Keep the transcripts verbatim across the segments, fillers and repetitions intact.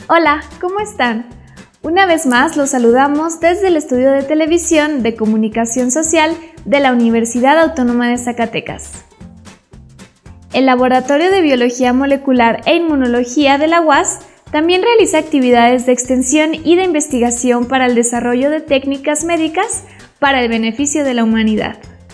Hola, ¿cómo están? Una vez más los saludamos desde el estudio de televisión de comunicación social de la Universidad Autónoma de Zacatecas. El Laboratorio de Biología Molecular e Inmunología de la U A S también realiza actividades de extensión y de investigación para el desarrollo de técnicas médicas para el beneficio de la humanidad.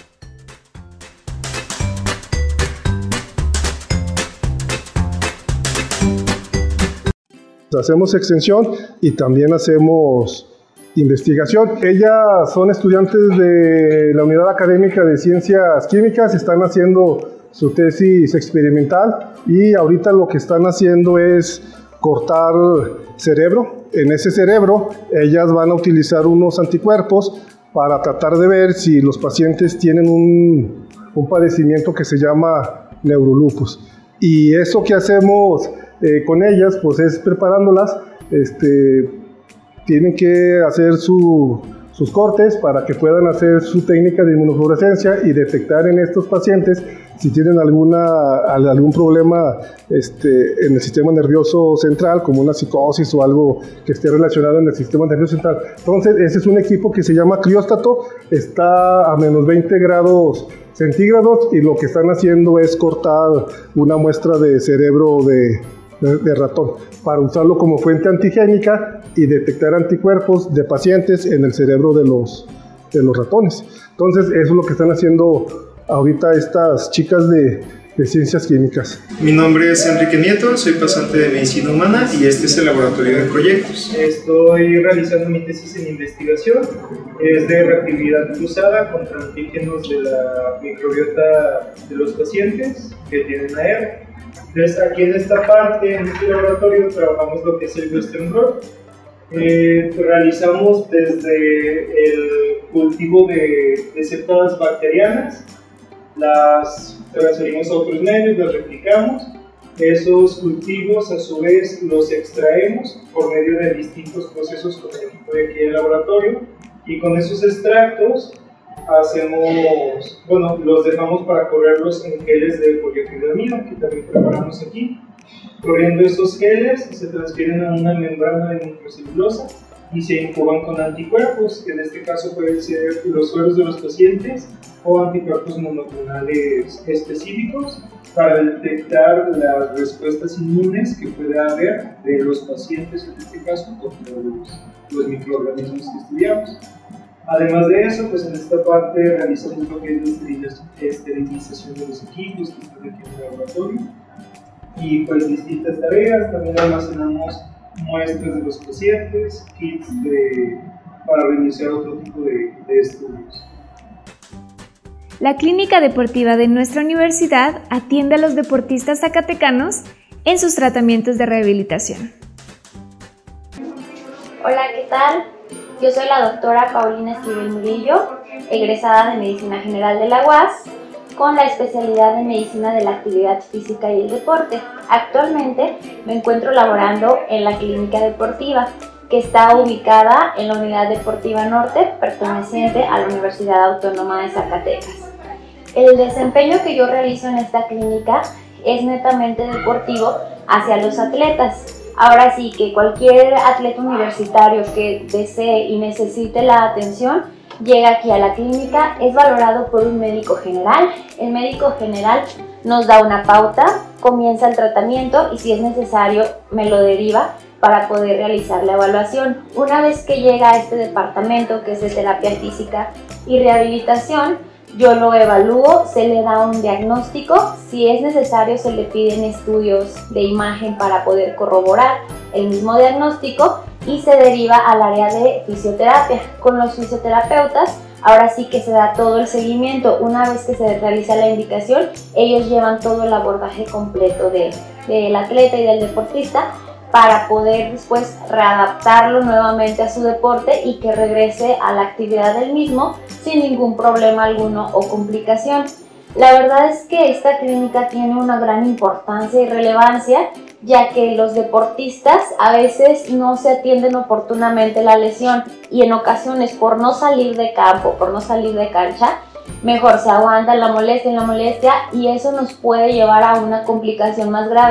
Hacemos extensión y también hacemos investigación. Ellas son estudiantes de la Unidad Académica de Ciencias Químicas, están haciendo su tesis experimental y ahorita lo que están haciendo es cortar cerebro. En ese cerebro ellas van a utilizar unos anticuerpos para tratar de ver si los pacientes tienen un, un padecimiento que se llama neurolupus. Y eso que hacemos Eh, con ellas, pues es preparándolas, este, tienen que hacer su, sus cortes para que puedan hacer su técnica de inmunofluorescencia y detectar en estos pacientes si tienen alguna, algún problema este, en el sistema nervioso central, como una psicosis o algo que esté relacionado en el sistema nervioso central. Entonces, ese es un equipo que se llama crióstato, está a menos veinte grados centígrados y lo que están haciendo es cortar una muestra de cerebro de de ratón, para usarlo como fuente antigénica y detectar anticuerpos de pacientes en el cerebro de los, de los ratones. Entonces, eso es lo que están haciendo ahorita estas chicas de, de ciencias químicas. Mi nombre es Enrique Nieto, soy pasante de Medicina Humana y este es el laboratorio de proyectos. Estoy realizando mi tesis en investigación, es de reactividad cruzada contra antígenos de la microbiota de los pacientes que tienen A R. Entonces, aquí en esta parte, en este laboratorio, trabajamos lo que es el Western blot. Eh, realizamos desde el cultivo de, de cepas bacterianas, las transferimos a otros medios, las replicamos. Esos cultivos, a su vez, los extraemos por medio de distintos procesos con el equipo de aquí del laboratorio, y con esos extractos hacemos, bueno, los dejamos para correrlos en geles de poliacrilamida, que también preparamos aquí. Corriendo estos geles se transfieren a una membrana de microcelulosa y se incuban con anticuerpos, que en este caso pueden ser los sueros de los pacientes o anticuerpos monoclonales específicos para detectar las respuestas inmunes que pueda haber de los pacientes, en este caso, contra los, los microorganismos que estudiamos. Además de eso, pues en esta parte realizamos lo que es la esterilización de los equipos que están aquí en el laboratorio y pues distintas tareas. También almacenamos muestras de los pacientes, kits de, para reiniciar otro tipo de, de estudios. La clínica deportiva de nuestra universidad atiende a los deportistas zacatecanos en sus tratamientos de rehabilitación. Hola, ¿qué tal? Yo soy la doctora Paulina Esquivel Murillo, egresada de Medicina General de la U A S, con la especialidad en Medicina de la Actividad Física y el Deporte. Actualmente me encuentro laborando en la Clínica Deportiva, que está ubicada en la Unidad Deportiva Norte, perteneciente a la Universidad Autónoma de Zacatecas. El desempeño que yo realizo en esta clínica es netamente deportivo hacia los atletas. Ahora sí que cualquier atleta universitario que desee y necesite la atención llega aquí a la clínica, es valorado por un médico general. El médico general nos da una pauta, comienza el tratamiento y si es necesario me lo deriva para poder realizar la evaluación. Una vez que llega a este departamento, que es de terapia física y rehabilitación, yo lo evalúo, se le da un diagnóstico, si es necesario se le piden estudios de imagen para poder corroborar el mismo diagnóstico y se deriva al área de fisioterapia. Con los fisioterapeutas, ahora sí que se da todo el seguimiento. Una vez que se realiza la indicación, ellos llevan todo el abordaje completo de, del atleta y del deportista para poder después readaptarlo nuevamente a su deporte y que regrese a la actividad del mismo sin ningún problema alguno o complicación. La verdad es que esta clínica tiene una gran importancia y relevancia, ya que los deportistas a veces no se atienden oportunamente la lesión y en ocasiones por no salir de campo, por no salir de cancha, mejor se aguanta la molestia y la molestia y eso nos puede llevar a una complicación más grave.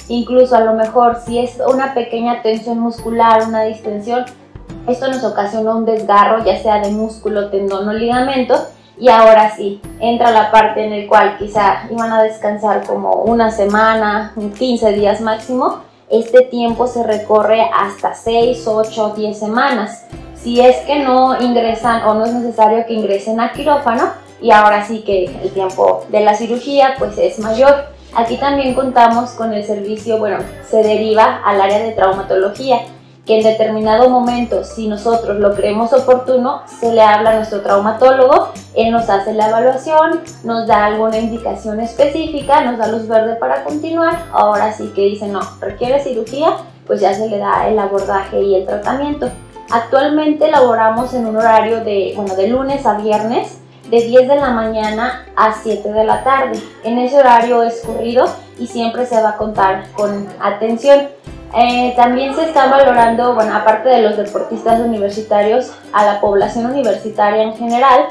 Incluso a lo mejor si es una pequeña tensión muscular, una distensión, esto nos ocasiona un desgarro, ya sea de músculo, tendón o ligamento, y ahora sí, entra la parte en la cual quizá iban a descansar como una semana, quince días máximo. Este tiempo se recorre hasta seis, ocho, diez semanas. Si es que no ingresan o no es necesario que ingresen a quirófano, y ahora sí que el tiempo de la cirugía pues es mayor. Aquí también contamos con el servicio, bueno, se deriva al área de traumatología, que en determinado momento, si nosotros lo creemos oportuno, se le habla a nuestro traumatólogo, él nos hace la evaluación, nos da alguna indicación específica, nos da luz verde para continuar. Ahora sí que dice no, requiere cirugía, pues ya se le da el abordaje y el tratamiento. Actualmente laboramos en un horario de, bueno, de lunes a viernes, de diez de la mañana a siete de la tarde. En ese horario es corrido y siempre se va a contar con atención. Eh, también se está valorando, bueno, aparte de los deportistas universitarios, a la población universitaria en general,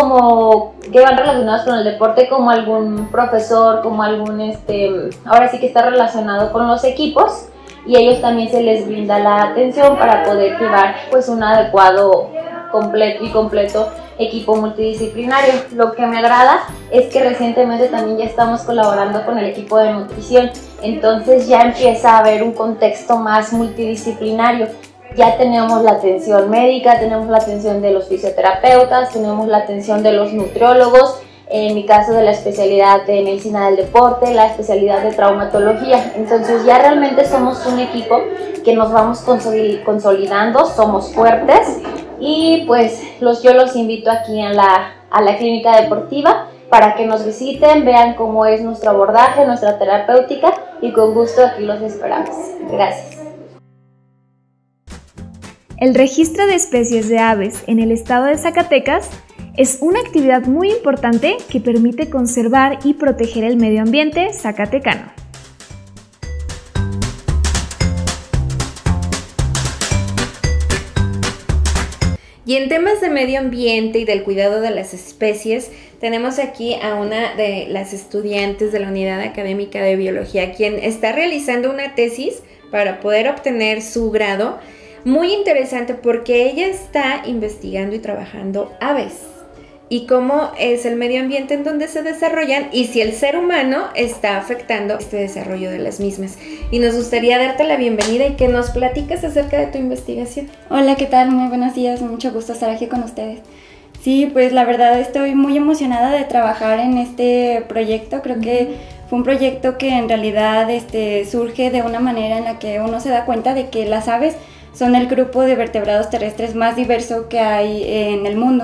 como que van relacionados con el deporte, como algún profesor, como algún, este, ahora sí que está relacionado con los equipos, y a ellos también se les brinda la atención para poder llevar pues un adecuado completo y completo equipo multidisciplinario. Lo que me agrada es que recientemente también ya estamos colaborando con el equipo de nutrición, entonces ya empieza a haber un contexto más multidisciplinario. Ya tenemos la atención médica, tenemos la atención de los fisioterapeutas, tenemos la atención de los nutriólogos, en mi caso de la especialidad de medicina del deporte, la especialidad de traumatología. Entonces ya realmente somos un equipo que nos vamos consolidando, somos fuertes, y pues los, yo los invito aquí a la, a la clínica deportiva para que nos visiten, vean cómo es nuestro abordaje, nuestra terapéutica, y con gusto aquí los esperamos. Gracias. El registro de especies de aves en el estado de Zacatecas es una actividad muy importante que permite conservar y proteger el medio ambiente zacatecano. Y en temas de medio ambiente y del cuidado de las especies, tenemos aquí a una de las estudiantes de la Unidad Académica de Biología, quien está realizando una tesis para poder obtener su grado. Muy interesante porque ella está investigando y trabajando aves y cómo es el medio ambiente en donde se desarrollan y si el ser humano está afectando este desarrollo de las mismas. Y nos gustaría darte la bienvenida y que nos platicas acerca de tu investigación. Hola, ¿qué tal? Muy buenos días, mucho gusto estar aquí con ustedes. Sí, pues la verdad estoy muy emocionada de trabajar en este proyecto. Creo que fue un proyecto que en realidad este, surge de una manera en la que uno se da cuenta de que las aves son el grupo de vertebrados terrestres más diverso que hay en el mundo.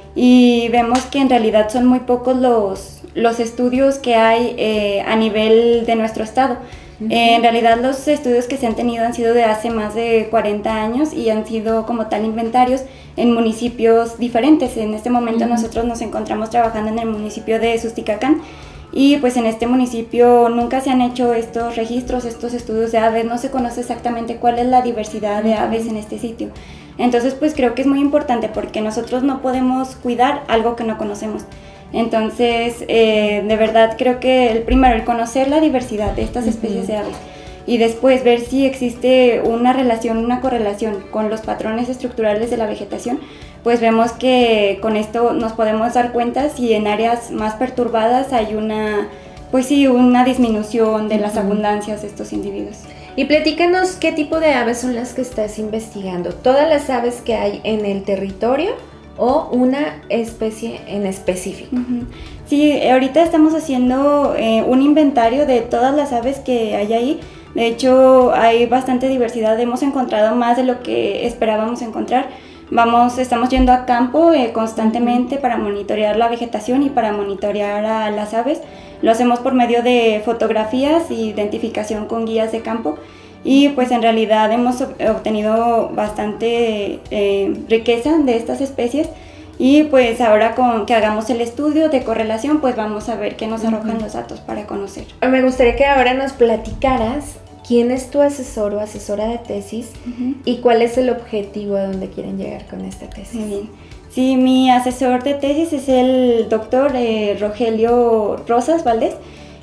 Y vemos que en realidad son muy pocos los, los estudios que hay eh, a nivel de nuestro estado. Uh-huh. eh, en realidad los estudios que se han tenido han sido de hace más de cuarenta años y han sido como tal inventarios en municipios diferentes. En este momento uh-huh. nosotros nos encontramos trabajando en el municipio de Susticacán y pues en este municipio nunca se han hecho estos registros, estos estudios de aves, no se conoce exactamente cuál es la diversidad de aves en este sitio. Entonces pues creo que es muy importante porque nosotros no podemos cuidar algo que no conocemos. Entonces eh, de verdad creo que el primero, el conocer la diversidad de estas especies uh-huh. de aves y después ver si existe una relación, una correlación con los patrones estructurales de la vegetación, pues vemos que con esto nos podemos dar cuenta si en áreas más perturbadas hay una, pues sí, una disminución de las abundancias de estos individuos. Y platícanos qué tipo de aves son las que estás investigando. ¿Todas las aves que hay en el territorio o una especie en específico? Uh-huh. Sí, ahorita estamos haciendo eh, un inventario de todas las aves que hay ahí. De hecho, hay bastante diversidad. Hemos encontrado más de lo que esperábamos encontrar. Vamos, estamos yendo a campo eh, constantemente para monitorear la vegetación y para monitorear a las aves. Lo hacemos por medio de fotografías e identificación con guías de campo y pues en realidad hemos obtenido bastante eh, riqueza de estas especies y pues ahora con que hagamos el estudio de correlación pues vamos a ver qué nos arrojan uh-huh. los datos para conocer. Me gustaría que ahora nos platicaras quién es tu asesor o asesora de tesis uh-huh. y cuál es el objetivo a dónde quieren llegar con esta tesis. Muy bien. Sí, mi asesor de tesis es el doctor eh, Rogelio Rosas Valdés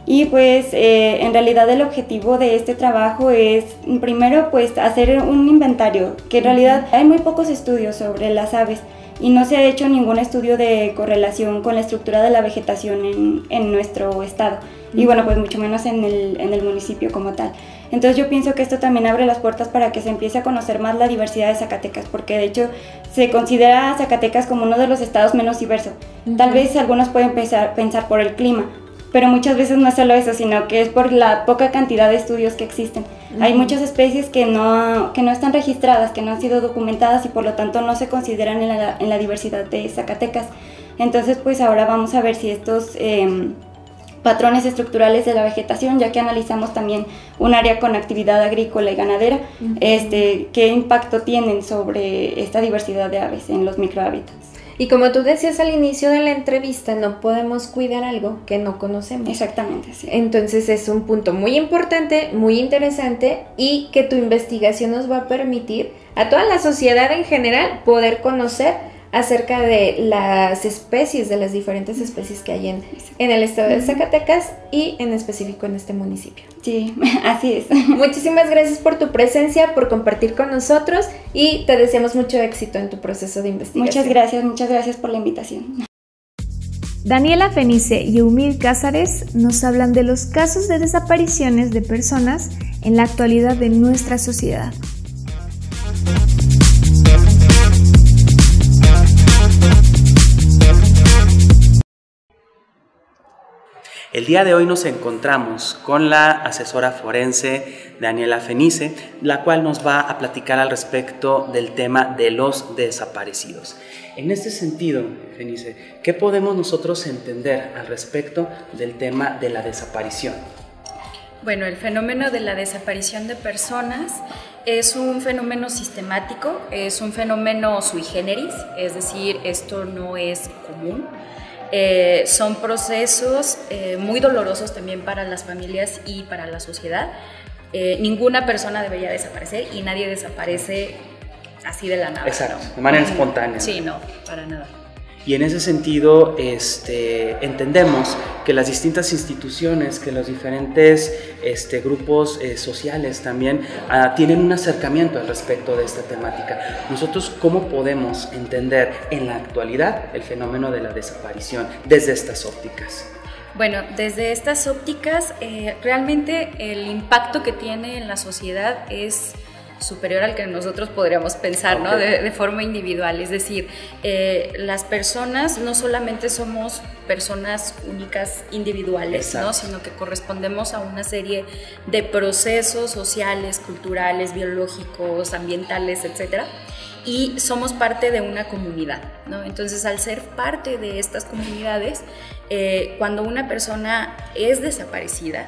Y pues eh, en realidad el objetivo de este trabajo es primero pues hacer un inventario, que en realidad hay muy pocos estudios sobre las aves y no se ha hecho ningún estudio de correlación con la estructura de la vegetación en, en nuestro estado y bueno, pues mucho menos en el, en el municipio como tal. Entonces yo pienso que esto también abre las puertas para que se empiece a conocer más la diversidad de Zacatecas, porque de hecho se considera a Zacatecas como uno de los estados menos diversos. Tal vez algunos pueden pensar, pensar por el clima, pero muchas veces no es solo eso, sino que es por la poca cantidad de estudios que existen. Uh-huh. Hay muchas especies que no, que no están registradas, que no han sido documentadas y por lo tanto no se consideran en la, en la diversidad de Zacatecas. Entonces pues ahora vamos a ver si estos eh, patrones estructurales de la vegetación, ya que analizamos también un área con actividad agrícola y ganadera, uh-huh. este, qué impacto tienen sobre esta diversidad de aves en los microhábitats. Y como tú decías al inicio de la entrevista, no podemos cuidar algo que no conocemos. Exactamente, sí. Entonces es un punto muy importante, muy interesante y que tu investigación nos va a permitir a toda la sociedad en general poder conocer acerca de las especies, de las diferentes especies que hay en, en el estado de Zacatecas y en específico en este municipio. Sí, así es. Muchísimas gracias por tu presencia, por compartir con nosotros y te deseamos mucho éxito en tu proceso de investigación. Muchas gracias, muchas gracias por la invitación. Daniela Fenice y Eumir Cázares nos hablan de los casos de desapariciones de personas en la actualidad de nuestra sociedad. El día de hoy nos encontramos con la asesora forense Daniela Fenice, la cual nos va a platicar al respecto del tema de los desaparecidos. En este sentido, Fenice, ¿qué podemos nosotros entender al respecto del tema de la desaparición? Bueno, el fenómeno de la desaparición de personas es un fenómeno sistemático, es un fenómeno sui generis, es decir, esto no es común. Eh, son procesos eh, muy dolorosos también para las familias y para la sociedad. Eh, ninguna persona debería desaparecer y nadie desaparece así de la nada. Exacto, ¿no? de manera espontánea. Sí, no, para nada. Y en ese sentido este, entendemos que las distintas instituciones, que los diferentes este, grupos eh, sociales también uh, tienen un acercamiento al respecto de esta temática. Nosotros, ¿cómo podemos entender en la actualidad el fenómeno de la desaparición desde estas ópticas? Bueno, desde estas ópticas, eh, realmente el impacto que tiene en la sociedad es superior al que nosotros podríamos pensar, okay. ¿no? de, de forma individual, es decir, eh, las personas no solamente somos personas únicas individuales, ¿no? Sino que correspondemos a una serie de procesos sociales, culturales, biológicos, ambientales, etcétera, y somos parte de una comunidad, ¿no? Entonces, al ser parte de estas comunidades, eh, cuando una persona es desaparecida,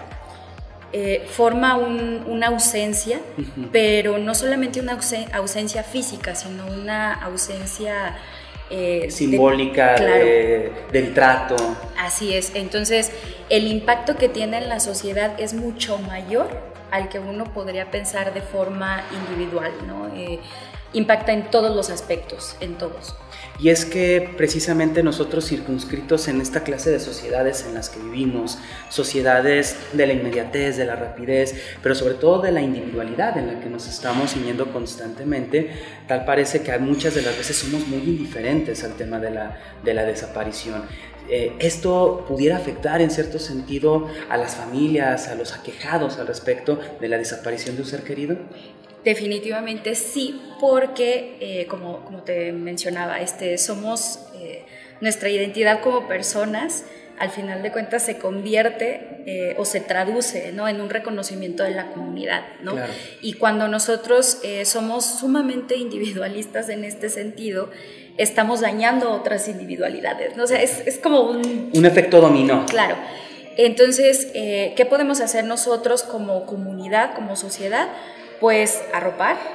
Eh, forma un, una ausencia, uh-huh. pero no solamente una ausen- ausencia física, sino una ausencia eh, simbólica, de, claro, de, del trato. Así es, entonces el impacto que tiene en la sociedad es mucho mayor al que uno podría pensar de forma individual, ¿no? Eh, impacta en todos los aspectos, en todos. Y es que precisamente nosotros circunscritos en esta clase de sociedades en las que vivimos, sociedades de la inmediatez, de la rapidez, pero sobre todo de la individualidad en la que nos estamos ciñendo constantemente, tal parece que muchas de las veces somos muy indiferentes al tema de la, de la desaparición. Eh, ¿Esto pudiera afectar en cierto sentido a las familias, a los aquejados al respecto de la desaparición de un ser querido? Definitivamente sí, porque eh, como, como te mencionaba, este, somos, eh, nuestra identidad como personas al final de cuentas se convierte eh, o se traduce, ¿no? en un reconocimiento de la comunidad, ¿no? Claro. Y cuando nosotros eh, somos sumamente individualistas en este sentido, estamos dañando otras individualidades, ¿no? O sea, es, es como un... Un efecto dominó. Claro. Entonces, eh, ¿qué podemos hacer nosotros como comunidad, como sociedad? Pues arropar,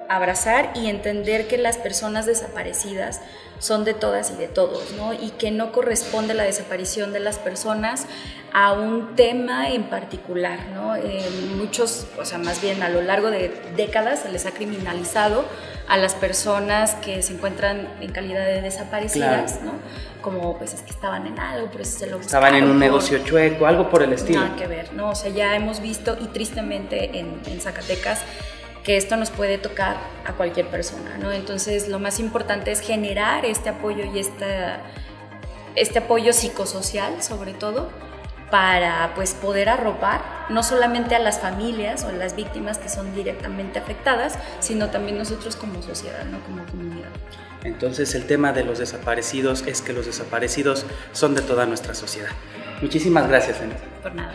abrazar y entender que las personas desaparecidas son de todas y de todos, ¿no? Y que no corresponde la desaparición de las personas a un tema en particular, ¿no? Eh, muchos, o sea, más bien a lo largo de décadas se les ha criminalizado a las personas que se encuentran en calidad de desaparecidas, claro, ¿no? Como, pues es que estaban en algo, por eso se lo buscaban. Estaban en un negocio chueco, algo por el estilo. Nada que ver, ¿no? O sea, ya hemos visto, y tristemente en, en Zacatecas, que esto nos puede tocar a cualquier persona, ¿no? Entonces, lo más importante es generar este apoyo y esta, este apoyo psicosocial, sobre todo, para pues poder arropar no solamente a las familias o a las víctimas que son directamente afectadas, sino también nosotros como sociedad, ¿no? Como comunidad. Entonces, el tema de los desaparecidos es que los desaparecidos son de toda nuestra sociedad. Muchísimas gracias, Ana. Por nada.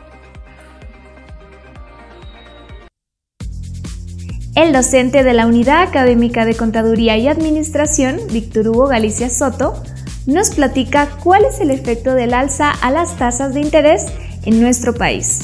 El docente de la Unidad Académica de Contaduría y Administración, Víctor Hugo Galicia Soto, nos platica cuál es el efecto del alza a las tasas de interés en nuestro país.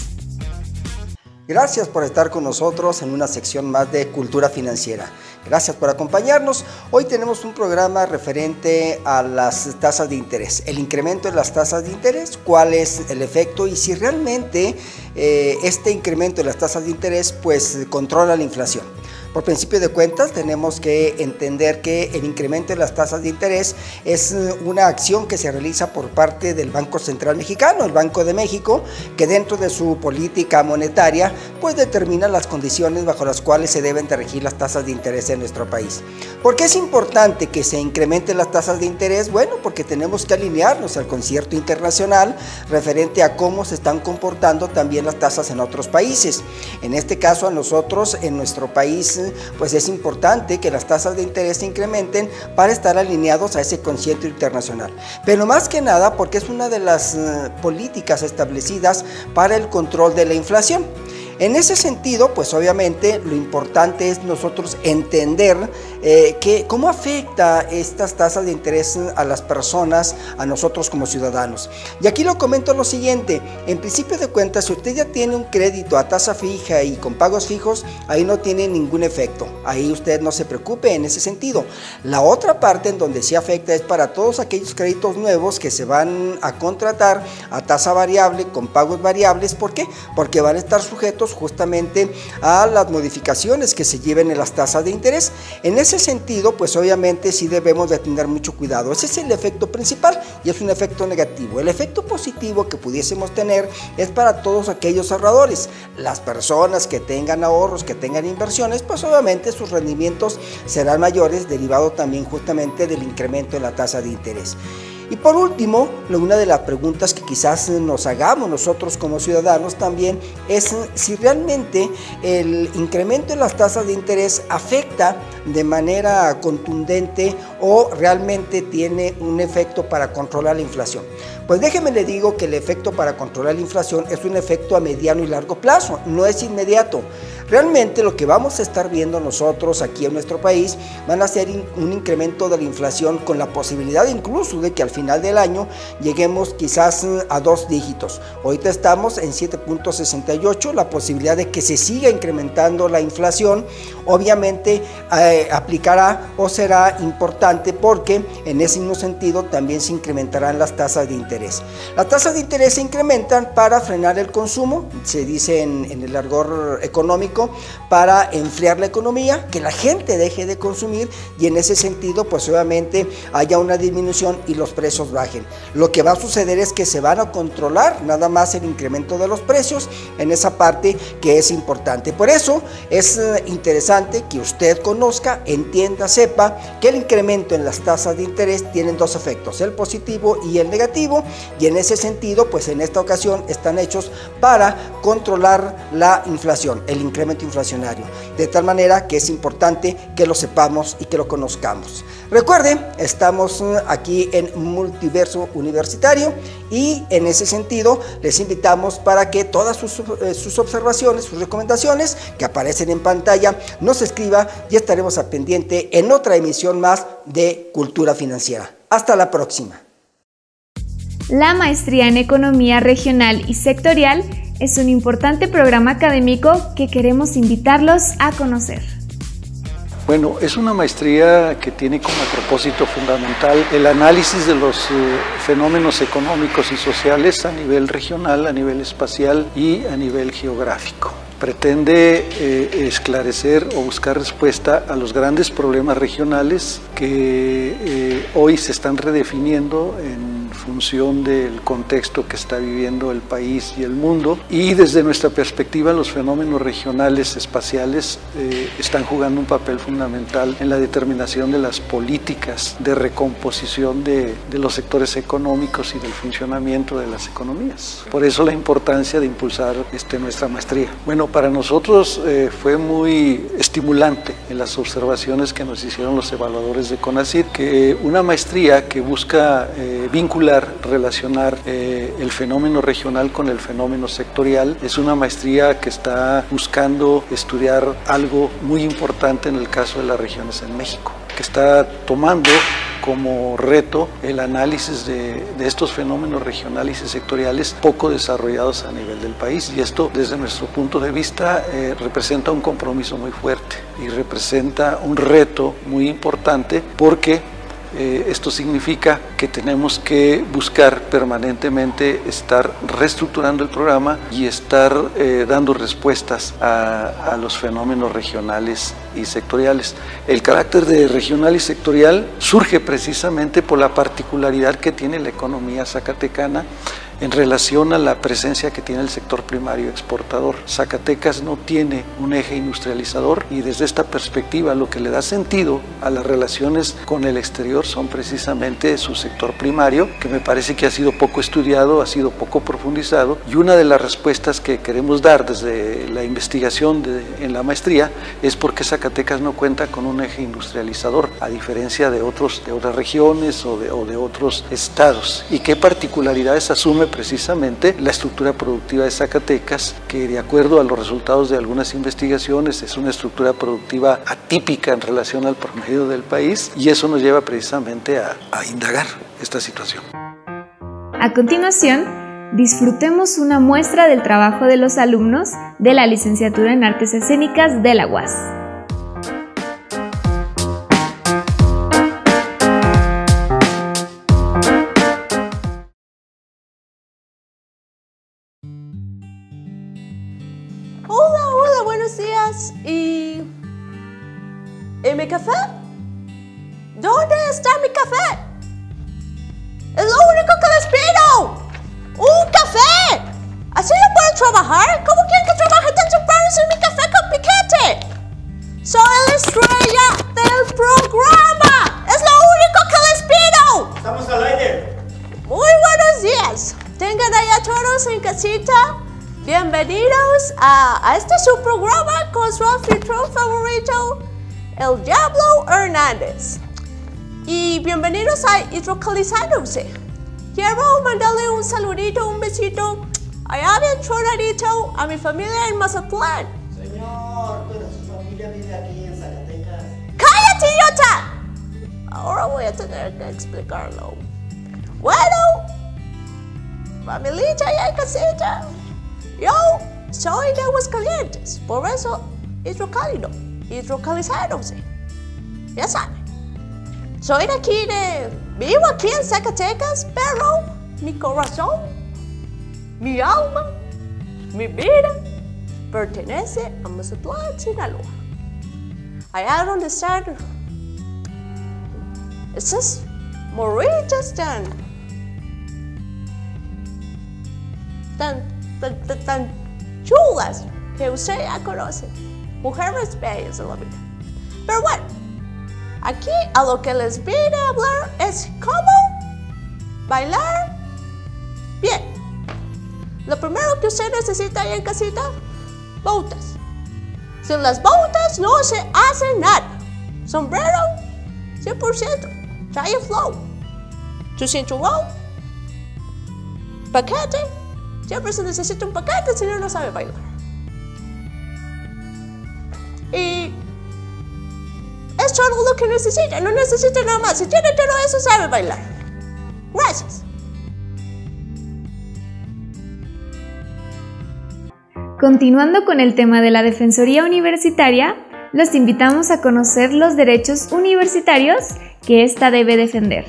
Gracias por estar con nosotros en una sección más de Cultura Financiera. Gracias por acompañarnos. Hoy tenemos un programa referente a las tasas de interés, el incremento de las tasas de interés, cuál es el efecto y si realmente eh, este incremento de las tasas de interés pues controla la inflación. Por principio de cuentas, tenemos que entender que el incremento de las tasas de interés es una acción que se realiza por parte del Banco Central Mexicano, el Banco de México, que dentro de su política monetaria, pues determina las condiciones bajo las cuales se deben de regir las tasas de interés en nuestro país. ¿Por qué es importante que se incrementen las tasas de interés? Bueno, porque tenemos que alinearnos al concierto internacional referente a cómo se están comportando también las tasas en otros países. En este caso, a nosotros, en nuestro país, pues es importante que las tasas de interés se incrementen para estar alineados a ese concierto internacional. Pero más que nada porque es una de las uh, políticas establecidas para el control de la inflación. En ese sentido, pues obviamente lo importante es nosotros entender eh, que cómo afecta estas tasas de interés a las personas, a nosotros como ciudadanos. Y aquí lo comento lo siguiente, en principio de cuentas, si usted ya tiene un crédito a tasa fija y con pagos fijos, ahí no tiene ningún efecto, ahí usted no se preocupe en ese sentido. La otra parte en donde sí afecta es para todos aquellos créditos nuevos que se van a contratar a tasa variable, con pagos variables. ¿Por qué? Porque van a estar sujetos justamente a las modificaciones que se lleven en las tasas de interés. En ese sentido, pues obviamente sí debemos de tener mucho cuidado. Ese es el efecto principal y es un efecto negativo. El efecto positivo que pudiésemos tener es para todos aquellos ahorradores. Las personas que tengan ahorros, que tengan inversiones, pues obviamente sus rendimientos serán mayores, derivado también justamente del incremento de la tasa de interés. Y por último, una de las preguntas que quizás nos hagamos nosotros como ciudadanos también es si realmente el incremento de las tasas de interés afecta de manera contundente o realmente tiene un efecto para controlar la inflación. Pues déjeme le digo que el efecto para controlar la inflación es un efecto a mediano y largo plazo, no es inmediato. Realmente lo que vamos a estar viendo nosotros aquí en nuestro país van a ser un incremento de la inflación con la posibilidad incluso de que al final del año lleguemos quizás a dos dígitos. Ahorita estamos en siete punto sesenta y ocho, la posibilidad de que se siga incrementando la inflación obviamente eh, aplicará o será importante porque en ese mismo sentido también se incrementarán las tasas de interés. Las tasas de interés se incrementan para frenar el consumo, se dice en, en el argot económico, para enfriar la economía, que la gente deje de consumir y en ese sentido pues obviamente haya una disminución y los precios bajen. Lo que va a suceder es que se van a controlar nada más el incremento de los precios en esa parte que es importante. Por eso es interesante que usted conozca, entienda, sepa que el incremento en las tasas de interés tienen dos efectos, el positivo y el negativo, y en ese sentido pues en esta ocasión están hechos para controlar la inflación, el incremento inflacionario, de tal manera que es importante que lo sepamos y que lo conozcamos. Recuerden, estamos aquí en Multiverso Universitario y en ese sentido les invitamos para que todas sus, eh, sus observaciones, sus recomendaciones que aparecen en pantalla nos escriba y estaremos a pendiente en otra emisión más de Cultura Financiera. Hasta la próxima. La Maestría en Economía Regional y Sectorial es un importante programa académico que queremos invitarlos a conocer. Bueno, es una maestría que tiene como propósito fundamental el análisis de los eh, fenómenos económicos y sociales a nivel regional, a nivel espacial y a nivel geográfico. Pretende eh, esclarecer o buscar respuesta a los grandes problemas regionales que eh, hoy se están redefiniendo en función del contexto que está viviendo el país y el mundo, y desde nuestra perspectiva los fenómenos regionales espaciales eh, están jugando un papel fundamental en la determinación de las políticas de recomposición de, de los sectores económicos y del funcionamiento de las economías. Por eso la importancia de impulsar este, nuestra maestría. Bueno, para nosotros eh, fue muy estimulante en las observaciones que nos hicieron los evaluadores de CONACYT, que una maestría que busca eh, vincular, relacionar eh, el fenómeno regional con el fenómeno sectorial es una maestría que está buscando estudiar algo muy importante en el caso de las regiones en México, que está tomando como reto el análisis de, de estos fenómenos regionales y sectoriales poco desarrollados a nivel del país, y esto desde nuestro punto de vista eh, representa un compromiso muy fuerte y representa un reto muy importante, porque Eh, esto significa que tenemos que buscar permanentemente estar reestructurando el programa y estar eh, dando respuestas a, a los fenómenos regionales y sectoriales. El carácter de regional y sectorial surge precisamente por la particularidad que tiene la economía zacatecana en relación a la presencia que tiene el sector primario exportador. Zacatecas no tiene un eje industrializador, y desde esta perspectiva lo que le da sentido a las relaciones con el exterior son precisamente su sector primario, que me parece que ha sido poco estudiado, ha sido poco profundizado, y una de las respuestas que queremos dar desde la investigación de, en la maestría es por qué Zacatecas no cuenta con un eje industrializador, a diferencia de, otros, de otras regiones o de, o de otros estados, y qué particularidades asume precisamente la estructura productiva de Zacatecas, que de acuerdo a los resultados de algunas investigaciones es una estructura productiva atípica en relación al promedio del país, y eso nos lleva precisamente a, a indagar esta situación. A continuación, disfrutemos una muestra del trabajo de los alumnos de la Licenciatura en Artes Escénicas de la U A S. ¿Y, ¿Y mi café? ¿Dónde está mi café? Es lo único que les pido. ¡Un café! ¿Así no puedo trabajar? ¿Cómo quieren que trabaje tan temprano sin mi café con piquete? Soy la estrella del programa. Es lo único que les pido. Estamos al aire. Muy buenos días. Tengan allá todos en casita. Bienvenidos a, a este su programa con su anfitrión favorito, el Diablo Hernández. Y bienvenidos a Hidrocalizándose. Quiero mandarle un saludito, un besito, allá bien tronadito a mi familia en Mazatlán. Señor, pero su familia vive aquí en Zacatecas. ¡Cállate, idiota! Ahora voy a tener que explicarlo. Bueno, familita allá en casita. Yo soy de Aguascalientes, por eso hidrocálido, hidrocalizándose. Ya saben, soy de aquí, de, vivo aquí en Zacatecas, pero mi corazón, mi alma, mi vida pertenece a Mazatlán, Sinaloa. Allá donde están esas morritas tan, tan Tan, tan, tan chulas que usted ya conoce, mujeres bellas de la vida. Pero bueno, aquí a lo que les vine a hablar es cómo bailar bien. Lo primero que usted necesita ahí en casita, botas. Sin las botas no se hace nada. Sombrero, cien por ciento, trae flow. Tu cinturón, paquete. Siempre se necesita un paquete, si no, no sabe bailar. Y es todo lo que necesita, no necesita nada más. Si tiene todo eso, sabe bailar. Gracias. Continuando con el tema de la Defensoría Universitaria, los invitamos a conocer los derechos universitarios que ésta debe defender.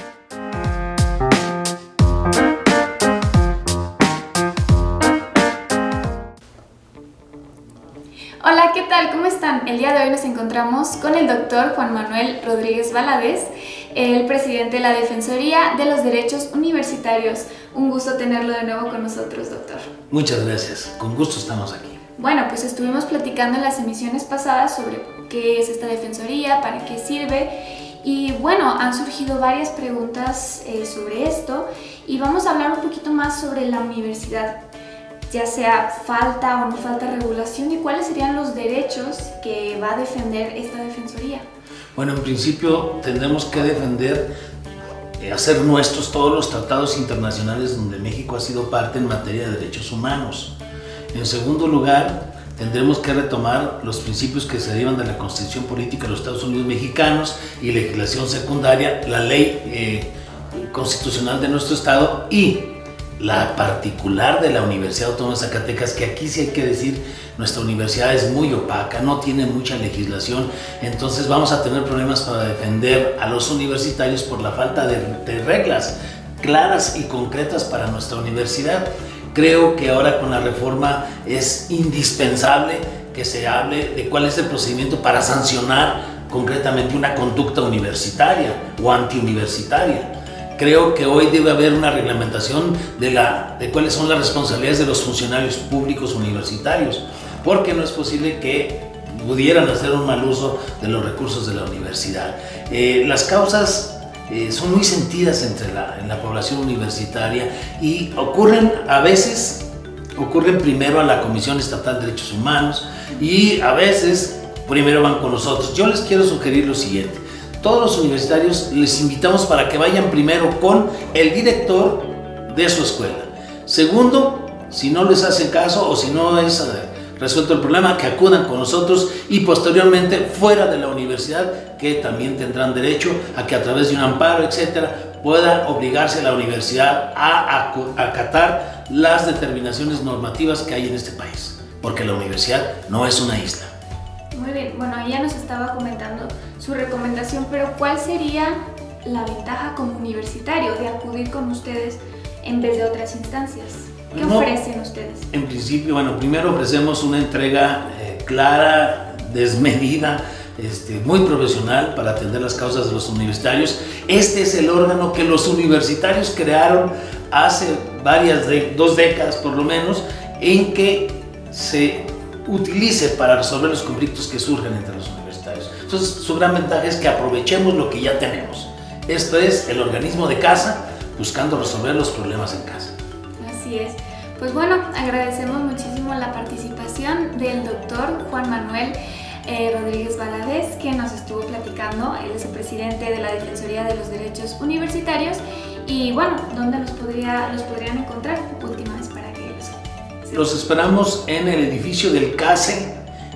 Hola, ¿qué tal? ¿Cómo están? El día de hoy nos encontramos con el doctor Juan Manuel Rodríguez Valadez, el presidente de la Defensoría de los Derechos Universitarios. Un gusto tenerlo de nuevo con nosotros, doctor. Muchas gracias, con gusto estamos aquí. Bueno, pues estuvimos platicando en las emisiones pasadas sobre qué es esta Defensoría, para qué sirve, y bueno, han surgido varias preguntas eh, sobre esto, y vamos a hablar un poquito más sobre la universidad, ya sea falta o no falta regulación, y cuáles serían los derechos que va a defender esta Defensoría. Bueno, en principio tendremos que defender, eh, hacer nuestros todos los tratados internacionales donde México ha sido parte en materia de derechos humanos. En segundo lugar, tendremos que retomar los principios que se derivan de la Constitución Política de los Estados Unidos Mexicanos y legislación secundaria, la ley eh, constitucional de nuestro estado y la particular de la Universidad Autónoma de Zacatecas, que aquí sí hay que decir, nuestra universidad es muy opaca, no tiene mucha legislación, entonces vamos a tener problemas para defender a los universitarios por la falta de, de reglas claras y concretas para nuestra universidad. Creo que ahora con la reforma es indispensable que se hable de cuál es el procedimiento para sancionar concretamente una conducta universitaria o antiuniversitaria. Creo que hoy debe haber una reglamentación de, la, de cuáles son las responsabilidades de los funcionarios públicos universitarios, porque no es posible que pudieran hacer un mal uso de los recursos de la universidad. Eh, las causas eh, son muy sentidas entre la, en la población universitaria y ocurren a veces, ocurren primero a la Comisión Estatal de Derechos Humanos y a veces primero van con nosotros. Yo les quiero sugerir lo siguiente. Todos los universitarios les invitamos para que vayan primero con el director de su escuela. Segundo, si no les hacen caso o si no es resuelto el problema, que acudan con nosotros y posteriormente fuera de la universidad, que también tendrán derecho a que a través de un amparo, etcétera, pueda obligarse a la universidad a acatar las determinaciones normativas que hay en este país, porque la universidad no es una isla. Muy bien, bueno, ella nos estaba comentando su recomendación, pero ¿cuál sería la ventaja como universitario de acudir con ustedes en vez de otras instancias? ¿Qué no, ofrecen ustedes? En principio, bueno, primero ofrecemos una entrega eh, clara, desmedida, este, muy profesional para atender las causas de los universitarios. Este es el órgano que los universitarios crearon hace varias, de, dos décadas por lo menos, en que se utilice para resolver los conflictos que surgen entre los universitarios. Entonces, su gran ventaja es que aprovechemos lo que ya tenemos. Esto es el organismo de casa buscando resolver los problemas en casa. Así es. Pues bueno, agradecemos muchísimo la participación del doctor Juan Manuel eh, Rodríguez Valadez, que nos estuvo platicando. Él es el presidente de la Defensoría de los Derechos Universitarios. Y bueno, ¿dónde los, podría, los podrían encontrar? Última vez para que los... Los esperamos en el edificio del C A S E,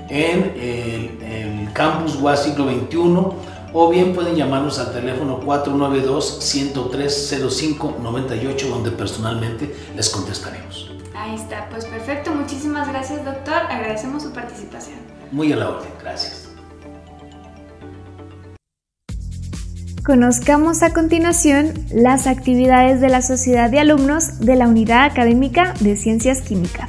en el, el campus U A S siglo veintiuno, o bien pueden llamarnos al teléfono cuatro nueve dos, uno cero tres, cero cinco nueve ocho, donde personalmente les contestaremos. Ahí está, pues perfecto. Muchísimas gracias, doctor. Agradecemos su participación. Muy a la orden, gracias. Conozcamos a continuación las actividades de la Sociedad de Alumnos de la Unidad Académica de Ciencias Químicas.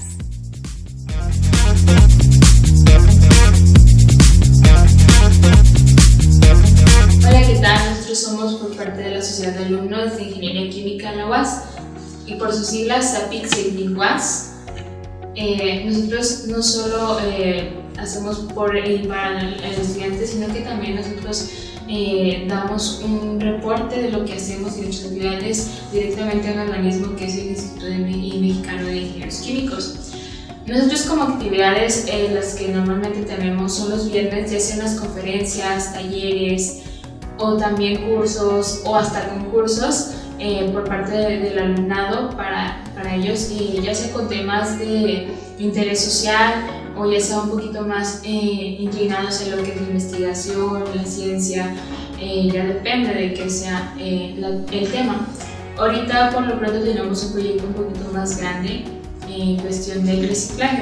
Hola, ¿qué tal? Nosotros somos por parte de la Sociedad de Alumnos de Ingeniería Química en la U A S y por sus siglas SAPIC U A S. Eh, nosotros no solo eh, hacemos por y para el estudiante, sino que también nosotros Eh, damos un reporte de lo que hacemos y nuestras actividades directamente a un organismo que es el Instituto de Mexicano de Ingenieros Químicos. Nosotros como actividades eh, las que normalmente tenemos son los viernes, ya sean las conferencias, talleres o también cursos o hasta concursos eh, por parte de, del alumnado para, para ellos, y ya sea con temas de interés social o ya sea un poquito más eh, inclinados en lo que es la investigación, la ciencia, eh, ya depende de que sea eh, la, el tema. Ahorita por lo pronto tenemos un proyecto un poquito más grande en cuestión del reciclaje.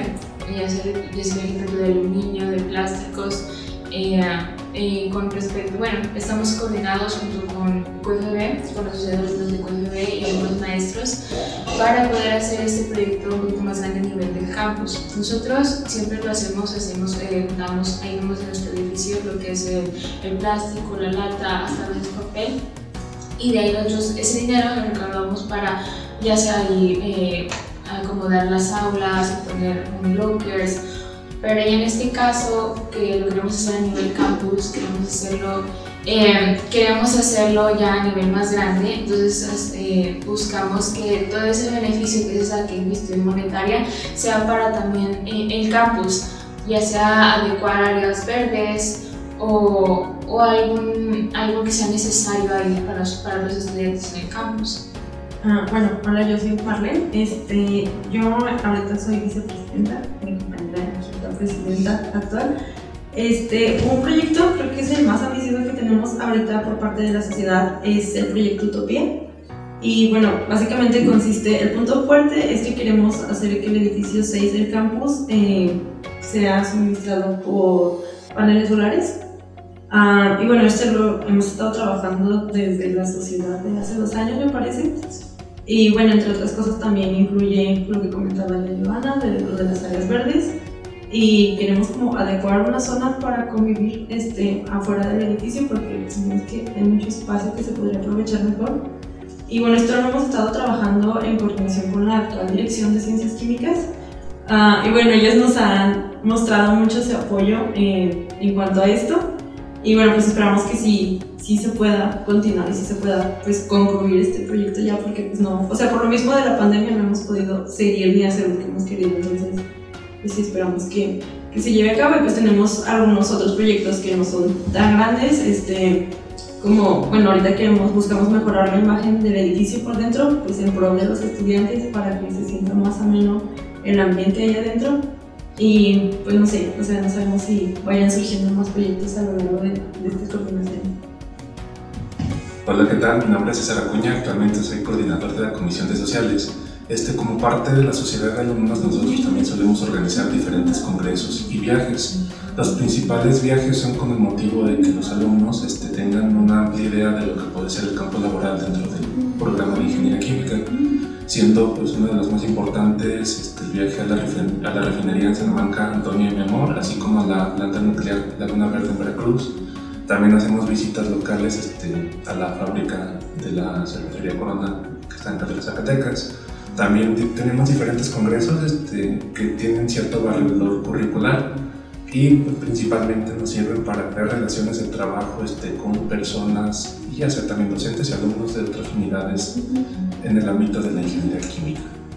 ya sea, ya sea el ejemplo de aluminio, de plásticos. Eh, eh, con respecto, bueno, estamos coordinados junto con Q F B, con los asociados de Q F B y algunos maestros para poder hacer este proyecto un poquito más grande a nivel del campus. Nosotros siempre lo hacemos, hacemos, eh, damos, ahí vemos en nuestro edificio lo que es el, el plástico, la lata, hasta el papel, y de ahí nosotros ese dinero lo recaudamos para ya sea ahí eh, acomodar las aulas, poner lockers. Pero ya en este caso, que lo queremos hacer a nivel campus, queremos hacerlo, eh, queremos hacerlo ya a nivel más grande, entonces eh, buscamos que todo ese beneficio que es esa cuestión monetaria sea para también eh, el campus, ya sea adecuar áreas verdes o, o algún, algo que sea necesario ahí para, para los estudiantes en el campus. Ah, bueno, hola, yo soy Marlene. Este, yo ahorita soy vicepresidenta, mi compañera es la presidenta actual. Este, un proyecto, creo que es el más ambicioso que tenemos ahorita por parte de la sociedad, es el proyecto Utopía. Y bueno, básicamente consiste, el punto fuerte es que queremos hacer que el edificio seis del campus eh, sea suministrado por paneles solares. Uh, y bueno, este lo hemos estado trabajando desde la sociedad de hace dos años, me parece. Y bueno, entre otras cosas también incluye lo que comentaba la Joana, de lo de las áreas verdes. Y queremos como adecuar una zona para convivir este, afuera del edificio, porque sabemos que hay mucho espacio que se podría aprovechar mejor. Y bueno, esto lo hemos estado trabajando en coordinación con la actual Dirección de Ciencias Químicas. Uh, y bueno, ellos nos han mostrado mucho ese apoyo eh, en cuanto a esto. Y bueno, pues esperamos que sí, sí se pueda continuar y sí se pueda pues concluir este proyecto ya, porque pues no, o sea, por lo mismo de la pandemia no hemos podido seguir ni hacer lo que hemos querido, entonces pues sí esperamos que, que se lleve a cabo. Y pues tenemos algunos otros proyectos que no son tan grandes, este, como, bueno, ahorita queremos, buscamos mejorar la imagen del edificio por dentro, pues en pro de los estudiantes, para que se sienta más ameno el ambiente ahí adentro. Y pues no sé, o sea, no sabemos si vayan surgiendo más proyectos a lo largo de, de esta coordinación. Hola, ¿qué tal? Mi nombre es César Acuña, actualmente soy coordinador de la Comisión de Sociales. Este, como parte de la sociedad de alumnos, nosotros también solemos organizar diferentes congresos y viajes. Los principales viajes son con el motivo de que los alumnos este, tengan una amplia idea de lo que puede ser el campo laboral dentro del programa de Ingeniería Química, siendo pues, uno de los más importantes este, el viaje a la, a la refinería en Salamanca, Antonio y Mi Amor, así como a la planta nuclear Laguna Verde en Veracruz. También hacemos visitas locales este, a la fábrica de la cervecería Corona, que está en Carretera Zacatecas. También tenemos diferentes congresos este, que tienen cierto valor curricular y pues, principalmente nos sirven para crear relaciones de trabajo este, con personas y hacer también docentes y alumnos de otras unidades en el ámbito de la ingeniería química.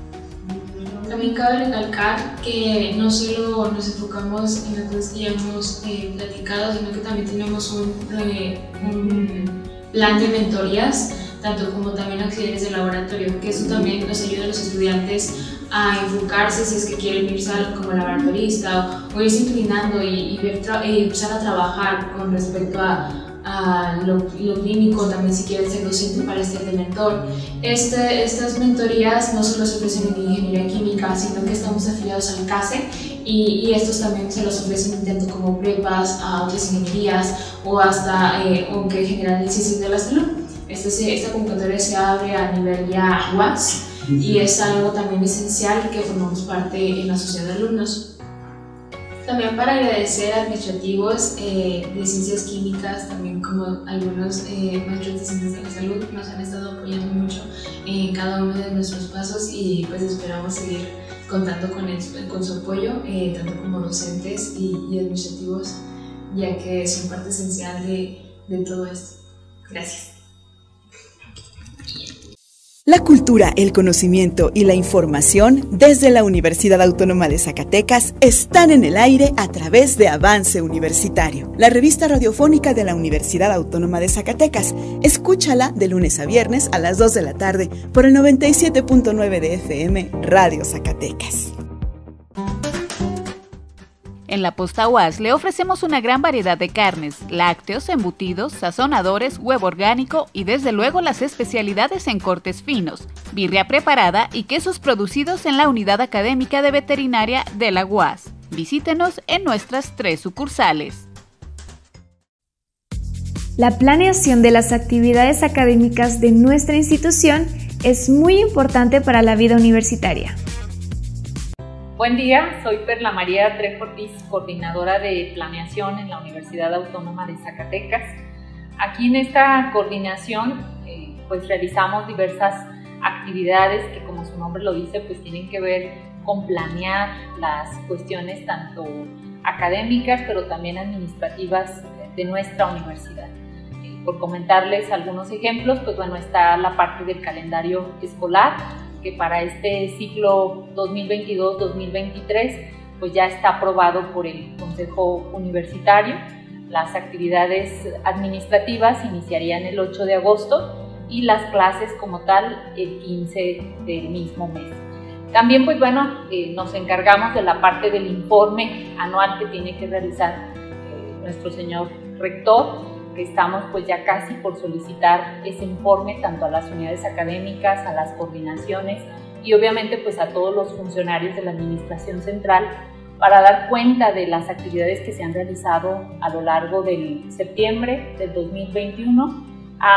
También cabe recalcar que no solo nos enfocamos en las cosas que ya hemos eh, platicado, sino que también tenemos un, eh, un plan de mentorías, tanto como también auxiliares de laboratorio, que eso también nos ayuda a los estudiantes a enfocarse si es que quieren irse como laboratorista o, o irse inclinando y, y, ver y empezar a trabajar con respecto a a lo, lo clínico, también si quieren ser docente para este de mentor. Este, estas mentorías no solo se ofrecen en ingeniería química, sino que estamos afiliados al CASE y, y estos también se los ofrecen tanto como prepas a otras ingenierías o hasta eh, o que generan el ciencias de la salud. Este se, esta convocatoria se abre a nivel ya U A S y es algo también esencial que formamos parte en la sociedad de alumnos. También para agradecer a administrativos eh, de ciencias químicas, también como algunos eh, maestros de ciencias de la salud nos han estado apoyando mucho en cada uno de nuestros pasos y pues esperamos seguir contando con, el, con su apoyo, eh, tanto como docentes y, y administrativos, ya que son parte esencial de, de todo esto. Gracias. La cultura, el conocimiento y la información desde la Universidad Autónoma de Zacatecas están en el aire a través de Avance Universitario, la revista radiofónica de la Universidad Autónoma de Zacatecas. Escúchala de lunes a viernes a las dos de la tarde por el noventa y siete punto nueve de F M Radio Zacatecas. En la posta U A S le ofrecemos una gran variedad de carnes, lácteos, embutidos, sazonadores, huevo orgánico y desde luego las especialidades en cortes finos, birria preparada y quesos producidos en la Unidad Académica de Veterinaria de la U A S. Visítenos en nuestras tres sucursales. La planeación de las actividades académicas de nuestra institución es muy importante para la vida universitaria. Buen día, soy Perla María Trejo Ortiz, coordinadora de planeación en la Universidad Autónoma de Zacatecas. Aquí en esta coordinación eh, pues realizamos diversas actividades que, como su nombre lo dice, pues tienen que ver con planear las cuestiones tanto académicas pero también administrativas de nuestra universidad. Eh, por comentarles algunos ejemplos, pues bueno, está la parte del calendario escolar, que para este ciclo dos mil veintidós dos mil veintitrés pues ya está aprobado por el Consejo Universitario. Las actividades administrativas iniciarían el ocho de agosto y las clases como tal el quince del mismo mes. También pues bueno, eh, nos encargamos de la parte del informe anual que tiene que realizar eh, nuestro señor rector, que estamos pues ya casi por solicitar ese informe tanto a las unidades académicas, a las coordinaciones y obviamente pues a todos los funcionarios de la administración central para dar cuenta de las actividades que se han realizado a lo largo del septiembre del dos mil veintiuno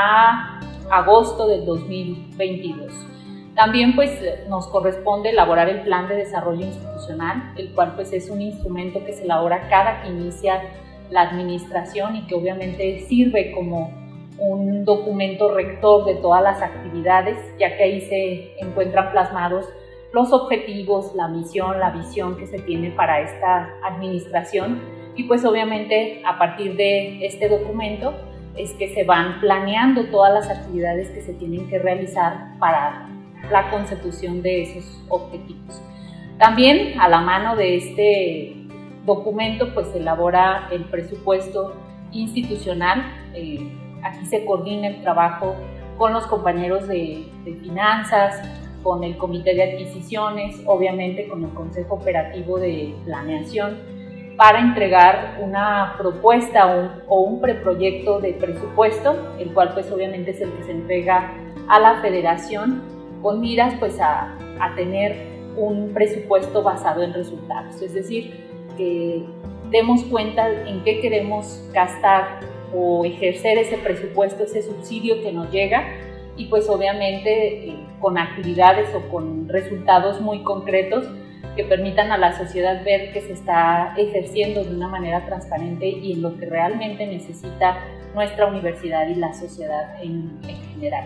a agosto del dos mil veintidós. También pues nos corresponde elaborar el plan de desarrollo institucional, el cual pues es un instrumento que se elabora cada que inicia la administración y que obviamente sirve como un documento rector de todas las actividades, ya que ahí se encuentran plasmados los objetivos, la misión, la visión que se tiene para esta administración y pues obviamente a partir de este documento es que se van planeando todas las actividades que se tienen que realizar para la consecución de esos objetivos. También a la mano de este documento pues se elabora el presupuesto institucional. Eh, aquí se coordina el trabajo con los compañeros de, de finanzas, con el comité de adquisiciones, obviamente con el consejo operativo de planeación, para entregar una propuesta o un, o un preproyecto de presupuesto, el cual pues obviamente es el que se entrega a la federación con miras pues a, a tener un presupuesto basado en resultados, es decir, que demos cuenta en qué queremos gastar o ejercer ese presupuesto, ese subsidio que nos llega y pues obviamente eh, con actividades o con resultados muy concretos que permitan a la sociedad ver que se está ejerciendo de una manera transparente y en lo que realmente necesita nuestra universidad y la sociedad en, en general.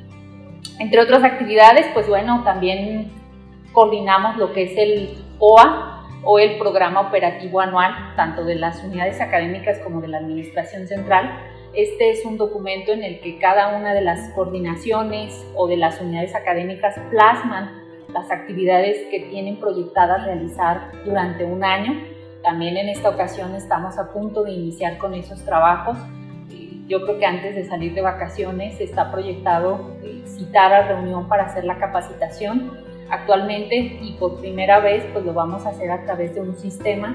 Entre otras actividades, pues bueno, también coordinamos lo que es el P O A, o el Programa Operativo Anual, tanto de las unidades académicas como de la Administración Central. Este es un documento en el que cada una de las coordinaciones o de las unidades académicas plasman las actividades que tienen proyectadas realizar durante un año. También en esta ocasión estamos a punto de iniciar con esos trabajos. Yo creo que antes de salir de vacaciones está proyectado citar a reunión para hacer la capacitación. Actualmente y por primera vez pues lo vamos a hacer a través de un sistema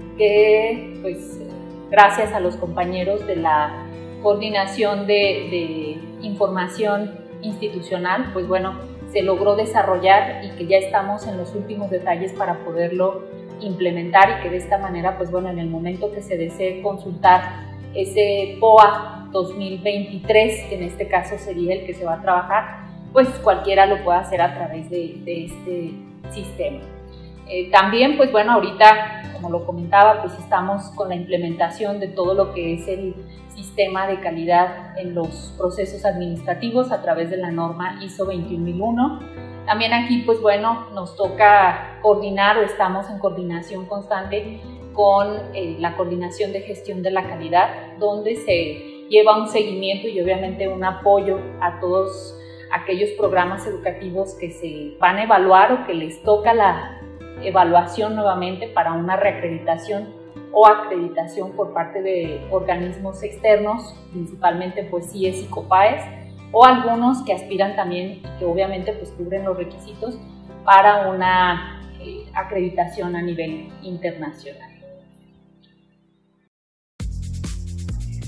que pues gracias a los compañeros de la coordinación de, de información institucional pues bueno se logró desarrollar y que ya estamos en los últimos detalles para poderlo implementar y que de esta manera pues bueno en el momento que se desee consultar ese P O A dos mil veintitrés, que en este caso sería el que se va a trabajar, pues cualquiera lo puede hacer a través de, de este sistema. Eh, también, pues bueno, ahorita, como lo comentaba, pues estamos con la implementación de todo lo que es el sistema de calidad en los procesos administrativos a través de la norma I S O veintiún mil uno. También aquí, pues bueno, nos toca coordinar o estamos en coordinación constante con eh, la coordinación de gestión de la calidad, donde se lleva un seguimiento y obviamente un apoyo a todos aquellos programas educativos que se van a evaluar o que les toca la evaluación nuevamente para una reacreditación o acreditación por parte de organismos externos, principalmente pues C I E S y COPAES, o algunos que aspiran también y que obviamente pues cubren los requisitos para una eh, acreditación a nivel internacional.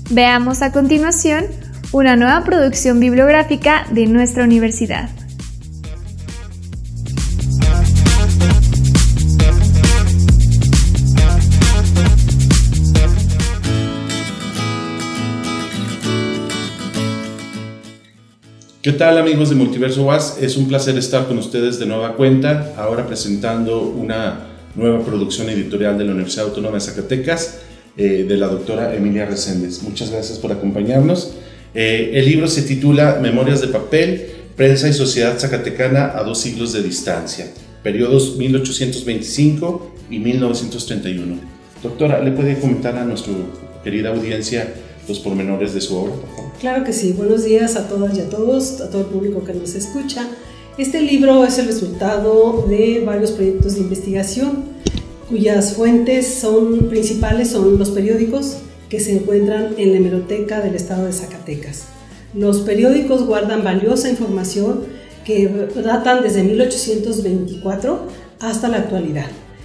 Veamos a continuación una nueva producción bibliográfica de nuestra universidad. ¿Qué tal, amigos de Multiverso U A S? Es un placer estar con ustedes de nueva cuenta, ahora presentando una nueva producción editorial de la Universidad Autónoma de Zacatecas, eh, de la doctora Emilia Reséndez. Muchas gracias por acompañarnos. Eh, el libro se titula Memorias de papel, prensa y sociedad zacatecana a dos siglos de distancia, periodos mil ochocientos veinticinco y mil novecientos treinta y uno. Doctora, ¿le puede comentar a nuestra querida audiencia los pormenores de su obra, por favor? Claro que sí. Buenos días a todas y a todos, a todo el público que nos escucha. Este libro es el resultado de varios proyectos de investigación cuyas fuentes son principales son los periódicos que se encuentran en la hemeroteca del estado de Zacatecas. Los periódicos guardan valiosa información que datan desde mil ochocientos veinticuatro hasta la actualidad.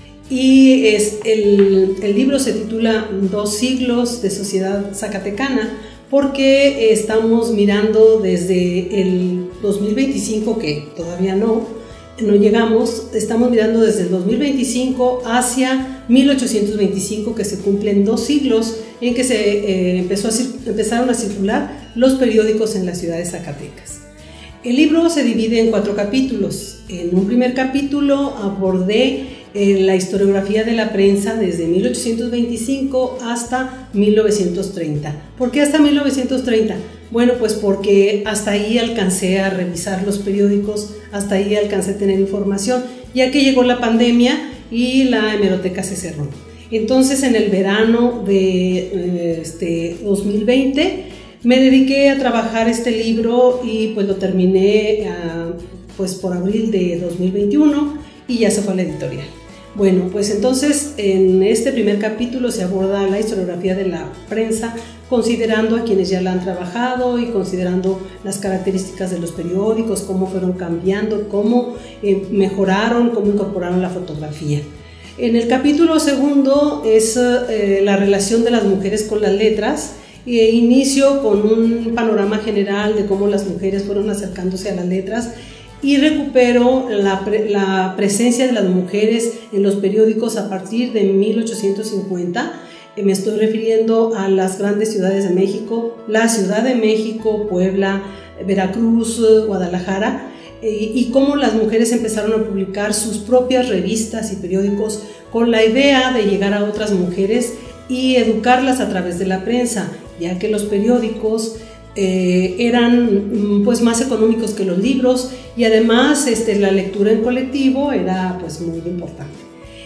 Y es el, el libro se titula Dos siglos de sociedad zacatecana porque estamos mirando desde el dos mil veinticinco, que todavía no, no llegamos, estamos mirando desde el dos mil veinticinco hacia mil ochocientos veinticinco, que se cumplen dos siglos en que se eh, empezó a, empezaron a circular los periódicos en la ciudad de Zacatecas. El libro se divide en cuatro capítulos. En un primer capítulo abordé eh, la historiografía de la prensa desde mil ochocientos veinticinco hasta mil novecientos treinta. ¿Por qué hasta mil novecientos treinta? Bueno, pues porque hasta ahí alcancé a revisar los periódicos, hasta ahí alcancé a tener información, ya que llegó la pandemia y la hemeroteca se cerró. Entonces, en el verano de eh, este, dos mil veinte, me dediqué a trabajar este libro y pues lo terminé uh, pues por abril de dos mil veintiuno y ya se fue a la editorial. Bueno, pues entonces en este primer capítulo se aborda la historiografía de la prensa, considerando a quienes ya la han trabajado y considerando las características de los periódicos, cómo fueron cambiando, cómo eh, mejoraron, cómo incorporaron la fotografía. En el capítulo segundo es eh, la relación de las mujeres con las letras. E inicio con un panorama general de cómo las mujeres fueron acercándose a las letras y recupero la, pre, la presencia de las mujeres en los periódicos a partir de mil ochocientos cincuenta. Me estoy refiriendo a las grandes ciudades de México, la Ciudad de México, Puebla, Veracruz, Guadalajara, y, y cómo las mujeres empezaron a publicar sus propias revistas y periódicos con la idea de llegar a otras mujeres y educarlas a través de la prensa, ya que los periódicos eh, eran pues más económicos que los libros y además este, la lectura en colectivo era pues muy importante.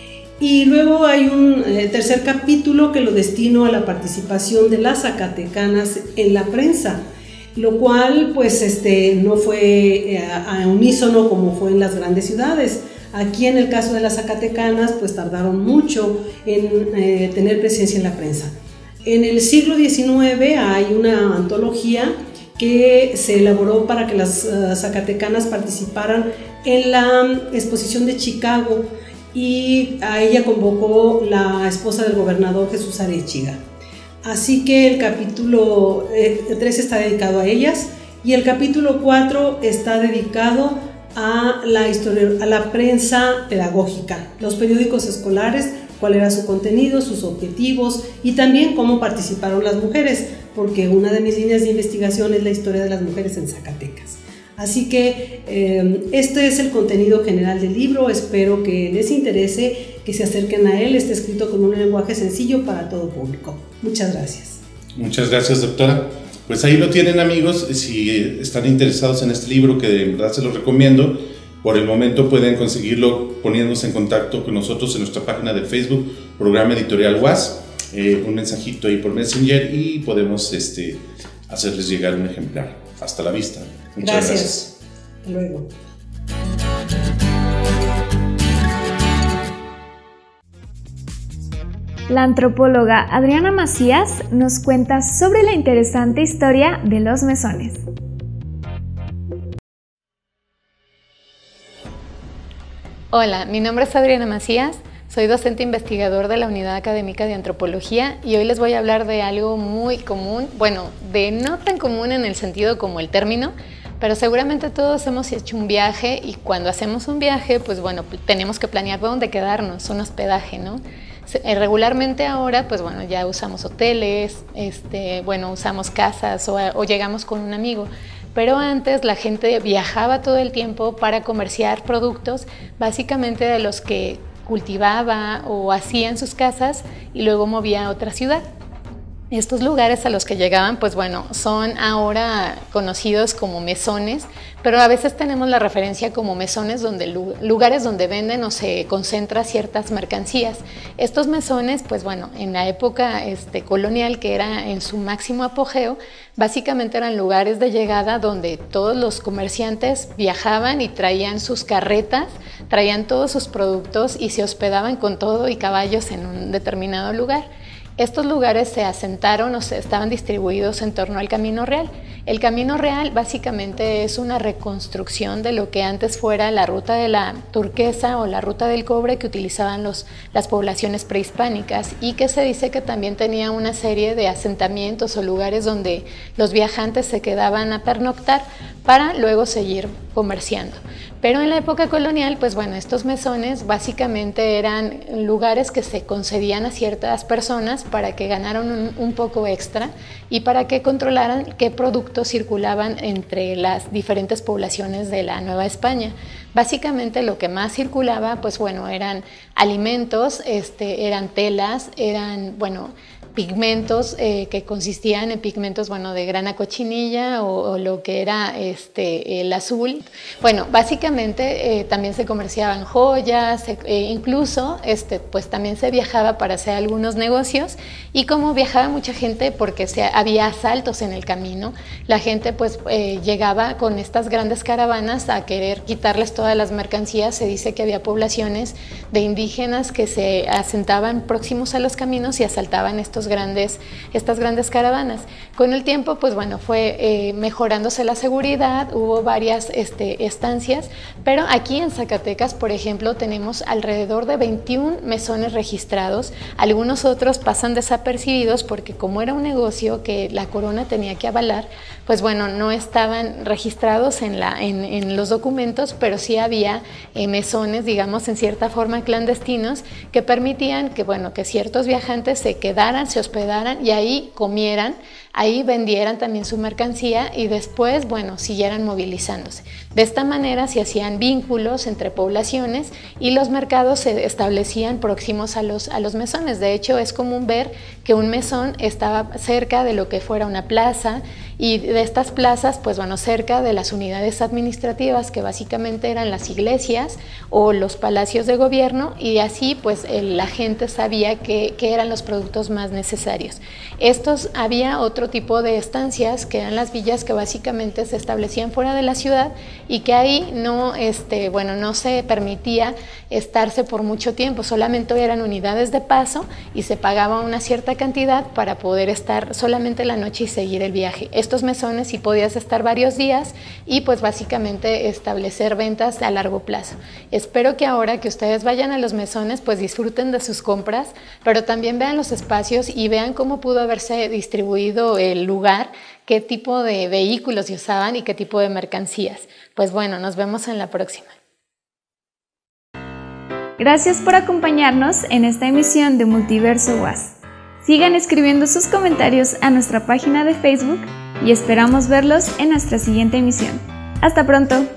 Y luego hay un eh, tercer capítulo que lo destino a la participación de las zacatecanas en la prensa, lo cual pues este, no fue eh, a unísono como fue en las grandes ciudades. Aquí en el caso de las zacatecanas pues tardaron mucho en eh, tener presencia en la prensa. En el siglo diecinueve hay una antología que se elaboró para que las uh, zacatecanas participaran en la exposición de Chicago y a ella convocó la esposa del gobernador Jesús Arechiga. Así que el capítulo eh, tres está dedicado a ellas y el capítulo cuatro está dedicado a la, historia, a la prensa pedagógica, los periódicos escolares, cuál era su contenido, sus objetivos y también cómo participaron las mujeres, porque una de mis líneas de investigación es la historia de las mujeres en Zacatecas. Así que eh, este es el contenido general del libro, espero que les interese, que se acerquen a él, está escrito con un lenguaje sencillo para todo público. Muchas gracias. Muchas gracias, doctora. Pues ahí lo tienen, amigos, si están interesados en este libro, que de verdad se los recomiendo, por el momento pueden conseguirlo poniéndose en contacto con nosotros en nuestra página de Facebook, Programa Editorial U A S, eh, un mensajito ahí por Messenger y podemos este, hacerles llegar un ejemplar. Hasta la vista. Muchas gracias. gracias. Hasta luego. La antropóloga Adriana Macías nos cuenta sobre la interesante historia de los mesones. Hola, mi nombre es Adriana Macías, Soy docente investigador de la Unidad Académica de Antropología y hoy les voy a hablar de algo muy común, bueno, de no tan común en el sentido como el término, pero seguramente todos hemos hecho un viaje y cuando hacemos un viaje, pues bueno, tenemos que planear dónde quedarnos, un hospedaje, ¿no? Regularmente ahora, pues bueno, ya usamos hoteles, este, bueno, usamos casas o, o llegamos con un amigo. Pero antes la gente viajaba todo el tiempo para comerciar productos, básicamente de los que cultivaba o hacía en sus casas y luego movía a otra ciudad. Estos lugares a los que llegaban, pues bueno, son ahora conocidos como mesones, pero a veces tenemos la referencia como mesones, donde lugares donde venden o se concentra ciertas mercancías. Estos mesones, pues bueno, en la época este, colonial, que era en su máximo apogeo, básicamente eran lugares de llegada donde todos los comerciantes viajaban y traían sus carretas, traían todos sus productos y se hospedaban con todo y caballos en un determinado lugar. Estos lugares se asentaron o se estaban distribuidos en torno al Camino Real. El Camino Real básicamente es una reconstrucción de lo que antes fuera la ruta de la turquesa o la ruta del cobre que utilizaban los, las poblaciones prehispánicas y que se dice que también tenía una serie de asentamientos o lugares donde los viajantes se quedaban a pernoctar para luego seguir comerciando. Pero en la época colonial, pues bueno, estos mesones básicamente eran lugares que se concedían a ciertas personas para que ganaran un, un poco extra y para que controlaran qué productos circulaban entre las diferentes poblaciones de la Nueva España. Básicamente lo que más circulaba, pues bueno, eran alimentos, este, eran telas, eran, bueno, pigmentos eh, que consistían en pigmentos, bueno, de grana cochinilla o, o lo que era este, el azul. Bueno, básicamente eh, también se comerciaban joyas, eh, incluso este, pues también se viajaba para hacer algunos negocios y como viajaba mucha gente porque se, había asaltos en el camino, la gente pues eh, llegaba con estas grandes caravanas a querer quitarles todas las mercancías. Se dice que había poblaciones de indígenas que se asentaban próximos a los caminos y asaltaban estos grandes, estas grandes caravanas. Con el tiempo, pues bueno, fue eh, mejorándose la seguridad, hubo varias este, estancias, pero aquí en Zacatecas, por ejemplo, tenemos alrededor de veintiún mesones registrados. Algunos otros pasan desapercibidos porque como era un negocio que la corona tenía que avalar, pues bueno, no estaban registrados en, la, en, en los documentos, pero sí había eh, mesones, digamos, en cierta forma clandestinos que permitían que, bueno, que ciertos viajantes se quedaran, se hospedaran y ahí comieran, ahí vendieran también su mercancía y después, bueno, siguieran movilizándose. De esta manera se hacían vínculos entre poblaciones y los mercados se establecían próximos a los, a los mesones. De hecho, es común ver que un mesón estaba cerca de lo que fuera una plaza y de estas plazas, pues bueno, cerca de las unidades administrativas que básicamente eran las iglesias o los palacios de gobierno y así pues el, la gente sabía que, que eran los productos más necesarios. Estos, había otro tipo de estancias que eran las villas que básicamente se establecían fuera de la ciudad y que ahí no, este, bueno, no se permitía estarse por mucho tiempo, solamente eran unidades de paso y se pagaba una cierta cantidad para poder estar solamente la noche y seguir el viaje. Estos mesones sí podías estar varios días y pues básicamente establecer ventas a largo plazo. Espero que ahora que ustedes vayan a los mesones pues disfruten de sus compras, pero también vean los espacios y vean cómo pudo haberse distribuido el lugar, qué tipo de vehículos se usaban y qué tipo de mercancías. Pues bueno, nos vemos en la próxima. Gracias por acompañarnos en esta emisión de Multiverso U A S. Sigan escribiendo sus comentarios a nuestra página de Facebook y esperamos verlos en nuestra siguiente emisión. ¡Hasta pronto!